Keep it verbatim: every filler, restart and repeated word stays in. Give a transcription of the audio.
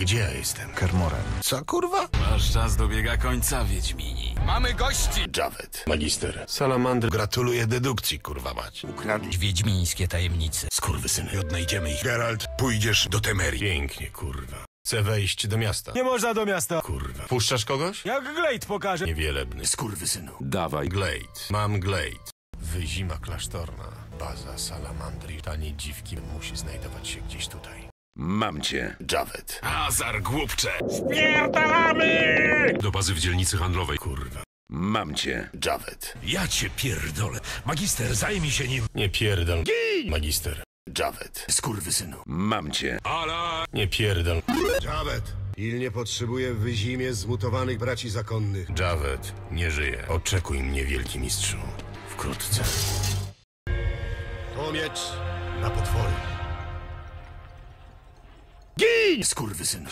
Gdzie ja jestem? Kermorem. Co, kurwa? Wasz czas dobiega końca, Wiedźmini. Mamy gości! Javed. Magister. Salamandr. Gratuluję dedukcji, kurwa mać. Ukradli wiedźmińskie tajemnice. Skurwysyny. Odnajdziemy ich. Geralt, pójdziesz do Temerii. Pięknie, kurwa. Chcę wejść do miasta. Nie można do miasta. Kurwa. Puszczasz kogoś? Jak Glade pokaże. Niewielebny. Skurwysynu. Dawaj. Glade. Mam Glade. Wyzima klasztorna. Baza Salamandry. Tanie dziwki musi znajdować się gdzieś tutaj. Mam cię. Javed. Azar, głupcze! Spierdalamy! Do bazy w dzielnicy handlowej. Kurwa. Mam cię. Javed. Ja cię pierdolę. Magister, zajmij się nim. Nie pierdol. Gin! Magister. Javed. Skurwysynu. Mam cię. Ale... Nie pierdol. Javed, pilnie potrzebuję w Wyzimie zmutowanych braci zakonnych. Javed. Nie żyje. Oczekuj mnie, wielki mistrzu. Wkrótce. To miecz na potwory. Gin! Skurwysynu.